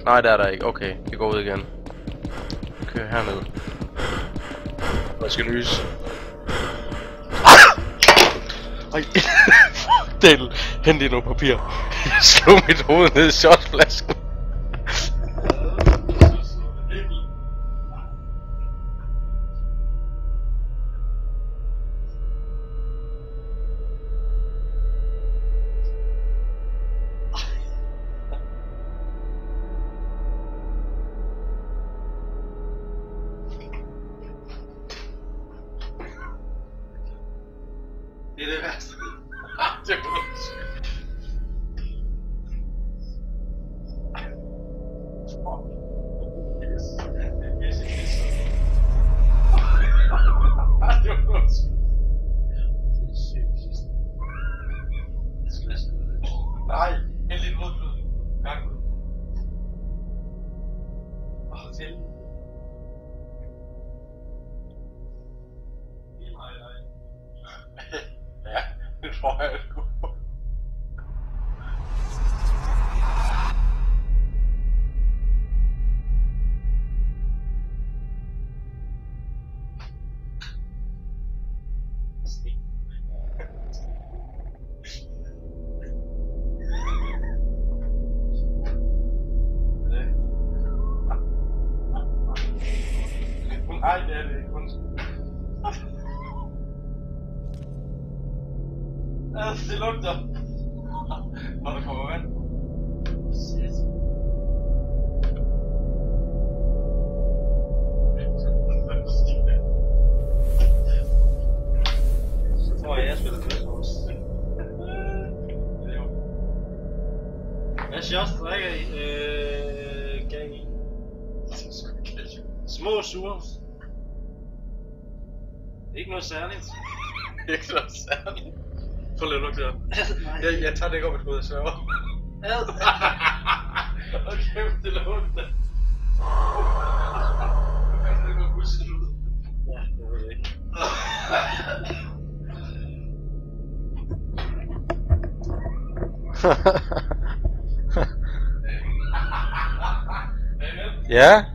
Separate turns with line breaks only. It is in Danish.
Nej, det er der ikke. Okay, vi går ud igen. Kør herned. Jeg skal nyse. Ej, fuck Daniel. Hent lige noget papir. Jeg slog mit hoved ned i shotflasken.
Det er det værste.
Det var
nej, helt lidt modblod. Gang ud. Til.
ja, det tror jeg sgu.
Nej, det er det ikke. Undskyld. Det lugter. Når der kommer vand. Shit. Så tror jeg spiller Christmas. Hvad shots drikker I? Gang i? Små sure. Ikke noget særligt.
Ikke så særligt.
Prøv lige at lugte det. Jeg tager det ikke op et hoved, jeg sværger. Okay, det lugter. Hvad det går huske ud? Ja, det ved jeg ikke.
Ja?